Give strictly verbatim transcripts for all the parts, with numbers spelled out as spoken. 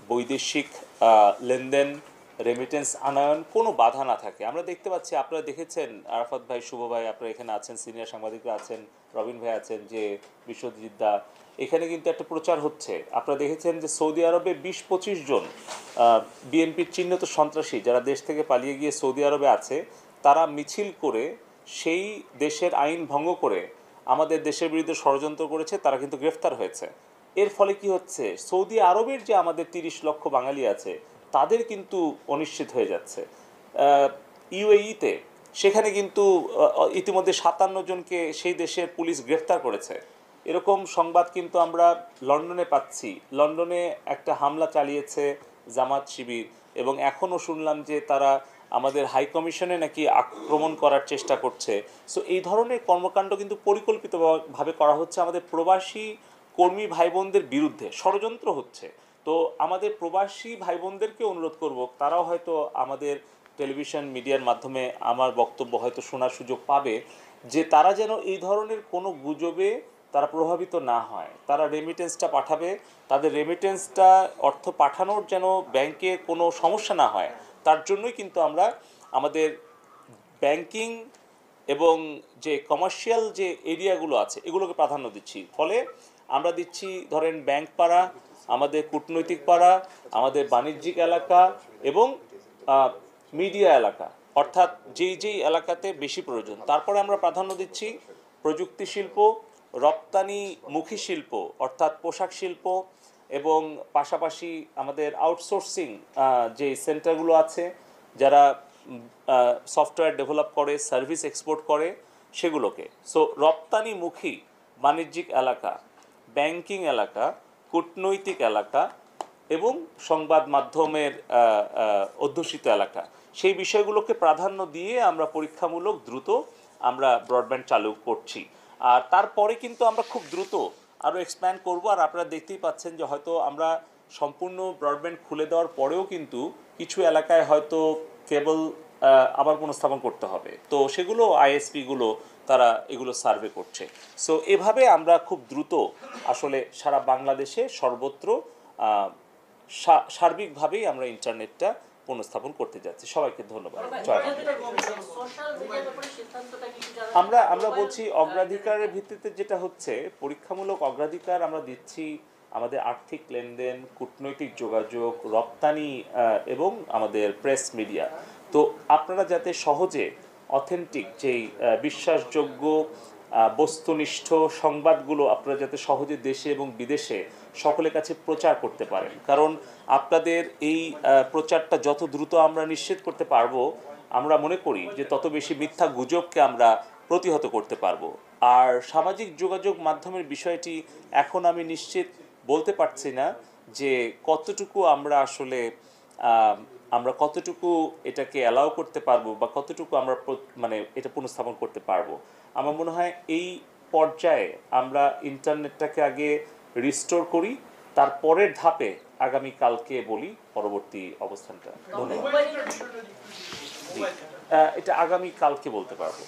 বৈদেশিক লেনদেন রেমিটেন্স আনয়ন কোনো বাধা না থাকে। আমরা দেখতে পাচ্ছি, আপনারা দেখেছেন আরাফাত ভাই, শুভ ভাই, আপনারা এখানে আছেন, সিনিয়র সাংবাদিকরা আছেন, রবিন ভাই আছেন, যে বিশ্বজিৎদা, এখানে কিন্তু একটা প্রচার হচ্ছে। আপনারা দেখেছেন যে সৌদি আরবে বিশ পঁচিশ জন বিএনপির চিহ্নিত সন্ত্রাসী যারা দেশ থেকে পালিয়ে গিয়ে সৌদি আরবে আছে, তারা মিছিল করে সেই দেশের আইন ভঙ্গ করে আমাদের দেশের বিরুদ্ধে ষড়যন্ত্র করেছে, তারা কিন্তু গ্রেফতার হয়েছে। এর ফলে কি হচ্ছে, সৌদি আরবের যে আমাদের তিরিশ লক্ষ বাঙালি আছে তাদের কিন্তু অনিশ্চিত হয়ে যাচ্ছে। ইউএইতে সেখানে কিন্তু ইতিমধ্যে সাতান্ন জনকে সেই দেশের পুলিশ গ্রেফতার করেছে। এরকম সংবাদ কিন্তু আমরা লন্ডনে পাচ্ছি। লন্ডনে একটা হামলা চালিয়েছে জামাত শিবির, এবং এখনও শুনলাম যে তারা আমাদের হাই কমিশনে নাকি আক্রমণ করার চেষ্টা করছে। সো এই ধরনের কর্মকাণ্ড কিন্তু পরিকল্পিতভাবে করা হচ্ছে আমাদের প্রবাসী কর্মী ভাই বোনদের বিরুদ্ধে, ষড়যন্ত্র হচ্ছে। তো আমাদের প্রবাসী ভাই বোনদেরকে অনুরোধ করব, তারাও হয়তো আমাদের টেলিভিশন মিডিয়ার মাধ্যমে আমার বক্তব্য হয়তো শোনার সুযোগ পাবে, যে তারা যেন এই ধরনের কোনো গুজবে তারা প্রভাবিত না হয়। তারা রেমিটেন্সটা পাঠাবে, তাদের রেমিটেন্সটা অর্থ পাঠানোর যেন ব্যাংকে কোনো সমস্যা না হয়, তার জন্যই কিন্তু আমরা আমাদের ব্যাংকিং এবং যে কমার্শিয়াল যে এরিয়াগুলো আছে এগুলোকে প্রাধান্য দিচ্ছি। ফলে আমরা দিচ্ছি ধরেন ব্যাংক পাড়া, আমাদের কূটনৈতিক পাড়া, আমাদের বাণিজ্যিক এলাকা এবং মিডিয়া এলাকা, অর্থাৎ যেই যেই এলাকাতে বেশি প্রয়োজন। তারপরে আমরা প্রাধান্য দিচ্ছি প্রযুক্তি শিল্প, রপ্তানিমুখী শিল্প অর্থাৎ পোশাক শিল্প, এবং পাশাপাশি আমাদের আউটসোর্সিং যে সেন্টারগুলো আছে, যারা সফটওয়্যার ডেভেলপ করে, সার্ভিস এক্সপোর্ট করে, সেগুলোকে। সো রপ্তানিমুখী বাণিজ্যিক এলাকা, ব্যাংকিং এলাকা, কূটনৈতিক এলাকা এবং সংবাদ মাধ্যমের অধ্যুষিত এলাকা, সেই বিষয়গুলোকে প্রাধান্য দিয়ে আমরা পরীক্ষামূলক দ্রুত আমরা ব্রডব্যান্ড চালু করছি। আর তারপরে কিন্তু আমরা খুব দ্রুত আরও এক্সপ্যান্ড করব। আর আপনারা দেখতেই পাচ্ছেন যে হয়তো আমরা সম্পূর্ণ ব্রডব্যান্ড খুলে দেওয়ার পরেও কিন্তু কিছু এলাকায় হয়তো কেবল আবার পুনঃস্থাপন করতে হবে, তো সেগুলো আইএসপিগুলো তারা এগুলো সার্ভে করছে। সো এভাবে আমরা খুব দ্রুত আসলে সারা বাংলাদেশে সর্বত্র সার্বিকভাবেই আমরা ইন্টারনেটটা পুনঃস্থাপন করতে যাচ্ছি। সবাইকে ধন্যবাদ। আমরা আমরা বলছি অগ্রাধিকারের ভিত্তিতে যেটা হচ্ছে, পরীক্ষামূলক অগ্রাধিকার আমরা দিচ্ছি আমাদের আর্থিক লেনদেন, কূটনৈতিক যোগাযোগ, রপ্তানি এবং আমাদের প্রেস মিডিয়া। তো আপনারা যাতে সহজে অথেন্টিক যেই বিশ্বাসযোগ্য বস্তুনিষ্ঠ সংবাদগুলো আপনারা যাতে সহজে দেশে এবং বিদেশে সকলের কাছে প্রচার করতে পারেন, কারণ আপনাদের এই প্রচারটা যত দ্রুত আমরা নিশ্চিত করতে পারবো, আমরা মনে করি যে তত বেশি মিথ্যা গুজবকে আমরা প্রতিহত করতে পারবো। আর সামাজিক যোগাযোগ মাধ্যমের বিষয়টি এখন আমি নিশ্চিত বলতে পারছি না যে কতটুকু আমরা আসলে আমরা কতটুকু এটাকে অ্যালাউ করতে পারবো বা কতটুকু আমরা মানে এটা পুনঃস্থাপন করতে পারবো। আমার মনে হয় এই পর্যায়ে আমরা ইন্টারনেটটাকে আগে রিস্টোর করি, তারপরের ধাপে আগামীকালকে বলি পরবর্তী অবস্থানটা। ধন্যবাদ। এটা আগামীকালকে বলতে পারবো।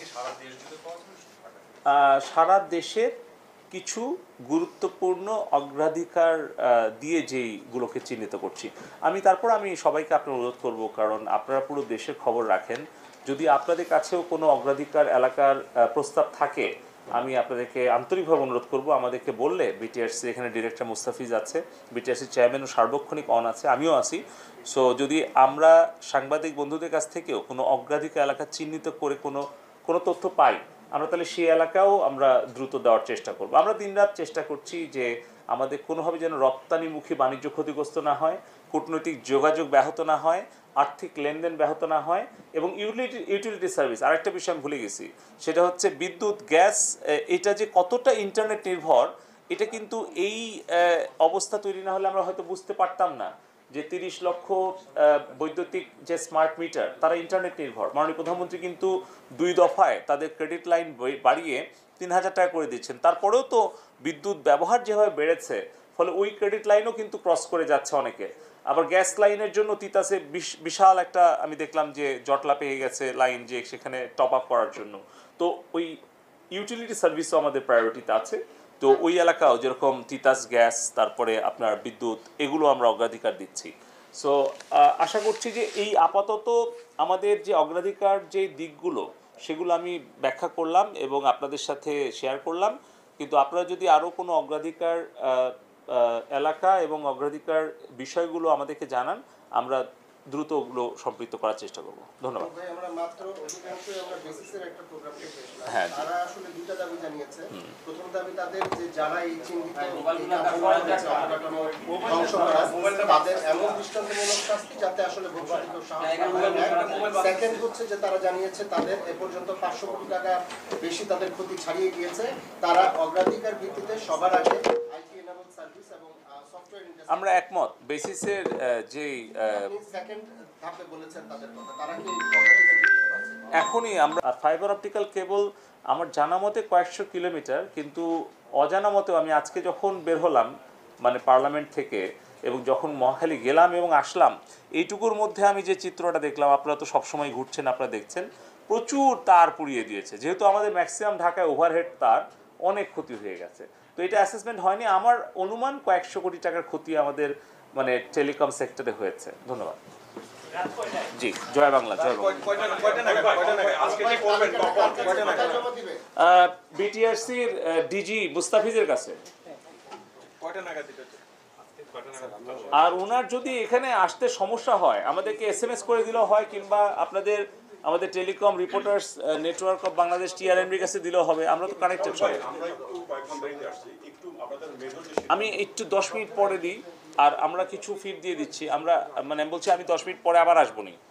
সারা দেশের কিছু গুরুত্বপূর্ণ অগ্রাধিকার দিয়ে যেইগুলোকে চিহ্নিত করছি আমি। তারপর আমি সবাইকে আপনার অনুরোধ করব, কারণ আপনারা পুরো দেশের খবর রাখেন, যদি আপনাদের কাছেও কোনো অগ্রাধিকার এলাকার প্রস্তাব থাকে, আমি আপনাদেরকে আন্তরিকভাবে অনুরোধ করব আমাদেরকে বললে। বিটিআরসি এখানে ডিরেক্টর মুস্তাফিজ আছে, বিটিআরসি চেয়ারম্যান ও সার্বক্ষণিক অন আছে, আমিও আছি। সো যদি আমরা সাংবাদিক বন্ধুদের কাছ থেকেও কোনো অগ্রাধিকার এলাকা চিহ্নিত করে কোনো কোনো তথ্য পাই, আমরা তাহলে সেই এলাকাও আমরা দ্রুত দেওয়ার চেষ্টা করব। আমরা দিনরাত চেষ্টা করছি যে আমাদের কোনোভাবে যেন রপ্তানিমুখী বাণিজ্য ক্ষতিগ্রস্ত না হয়, কূটনৈতিক যোগাযোগ ব্যাহত না হয়, আর্থিক লেনদেন ব্যাহত না হয়, এবং ইউটিলিটি ইউটিলিটি সার্ভিস। আরেকটা বিষয় আমি ভুলে গেছি, সেটা হচ্ছে বিদ্যুৎ, গ্যাস, এটা যে কতটা ইন্টারনেট নির্ভর, এটা কিন্তু এই অবস্থা তৈরি না হলে আমরা হয়তো বুঝতে পারতাম না যে তিরিশ লক্ষ বৈদ্যুতিক যে স্মার্ট মিটার তারা ইন্টারনেট নির্ভর। মাননীয় প্রধানমন্ত্রী কিন্তু দুই দফায় তাদের ক্রেডিট লাইন বাড়িয়ে তিন হাজার টাকা করে দিচ্ছেন। তারপরেও তো বিদ্যুৎ ব্যবহার যেভাবে বেড়েছে, ফলে ওই ক্রেডিট লাইনও কিন্তু ক্রস করে যাচ্ছে অনেকে। আবার গ্যাস লাইনের জন্য তিতাসে বিশাল একটা আমি দেখলাম যে জটলা পেয়ে গেছে লাইন, যে সেখানে টপ আপ করার জন্য। তো ওই ইউটিলিটি সার্ভিসও আমাদের প্রায়োরিটিতে আছে। তো ওই এলাকাও যেরকম তিতাস গ্যাস, তারপরে আপনার বিদ্যুৎ, এগুলো আমরা অগ্রাধিকার দিচ্ছি। সো আশা করছি যে এই আপাতত আমাদের যে অগ্রাধিকার যে দিকগুলো সেগুলো আমি ব্যাখ্যা করলাম এবং আপনাদের সাথে শেয়ার করলাম। কিন্তু আপনারা যদি আরও কোনো অগ্রাধিকার এলাকা এবং অগ্রাধিকার বিষয়গুলো আমাদেরকে জানান, আমরা দ্রুত ওগুলো সম্পৃক্ত করার চেষ্টা করব। ধন্যবাদ। আমরা মাত্র অধিকাংশই আমরা বেসিসের একটা প্রোগ্রাম থেকে হ্যাঁ, তারা আসলে দুটো দাবি জানিয়েছে। প্রথম দাবি তাদের যে যারা এই চিহ্নিত ধ্বংস করা তাদের এমন দৃষ্টান্তমূলক শাস্তি যাতে আসলে ভবিষ্যতে কেউ সাহস না। সেকেন্ড হচ্ছে যে তারা জানিয়েছে তাদের এ পর্যন্ত পাঁচশো কোটি টাকা বেশি তাদের ক্ষতি ছাড়িয়ে গিয়েছে। তারা অগ্রাধিকার ভিত্তিতে সবার আগে আইটি এনাবল সার্ভিস এবং সফটওয়্যার ইন্ডাস্ট্রি। আমরা একমত। বেসিসের যেই সেকেন্ড ধাপে বলেছেন তাদের কথা, তারা কি অগ্রাধিকার দিতে পারছে? এখনই আমরা ফাইবার অপটিক্যাল কেবল আমার জানা মতে কয়েকশো কিলোমিটার, কিন্তু অজানা মতেও আমি আজকে যখন বের হলাম মানে পার্লামেন্ট থেকে এবং যখন মহাখালী গেলাম এবং আসলাম, এইটুকুর মধ্যে আমি যে চিত্রটা দেখলাম, আপনারা তো সবসময় ঘুরছেন, আপনারা দেখছেন প্রচুর তার পুড়িয়ে দিয়েছে। যেহেতু আমাদের ম্যাক্সিমাম ঢাকায় ওভারহেড তার, অনেক ক্ষতি হয়ে গেছে। তো এটা অ্যাসেসমেন্ট হয়নি, আমার অনুমান কয়েকশো কোটি টাকার ক্ষতি আমাদের মানে টেলিকম সেক্টরে হয়েছে। ধন্যবাদ। জি, জয় বাংলা, জয় বাংলা। বিটিআরসির ডিজি মুস্তাফিজের কাছে। আর ওনার যদি এখানে আসতে সমস্যা হয় আমাদেরকে এস এম এস করে দিলেও হয়, কিংবা আপনাদের আমাদের telecom reporters network of Bangladesh টিআরএনবির কাছে দিলেও হবে। আমরা তো কানেক্টেড সবাই। আমি একটু দশ মিনিট পরে দিই, আর আমরা কিছু ফিড দিয়ে দিচ্ছি। আমরা মানে বলছি আমি দশ মিনিট পরে আবার আসবো নি।